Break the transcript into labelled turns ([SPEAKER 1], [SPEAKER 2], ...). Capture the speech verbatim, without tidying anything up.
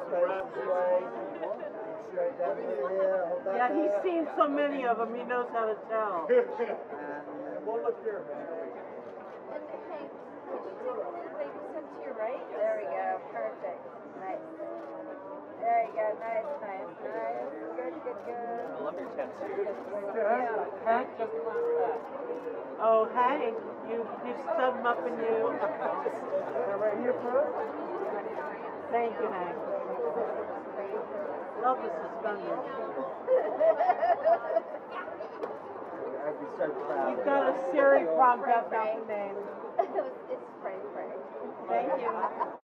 [SPEAKER 1] Yeah, he's seen so many of them, he knows how to tell.
[SPEAKER 2] And we'll look here, man.
[SPEAKER 3] And Hank, could you take a little baby step to your right? There we go. Perfect. Nice. There you go. Nice, nice, nice. Good, good, good.
[SPEAKER 4] I love your tattoo.
[SPEAKER 3] Yeah.
[SPEAKER 1] Hank? Oh, Hank, you, you stub him up and you...
[SPEAKER 2] Right here first?
[SPEAKER 1] Thank you, Hank. Love the suspenders. You've got a Siri prompt up now name.
[SPEAKER 3] It's Frank Frank.
[SPEAKER 1] Thank you.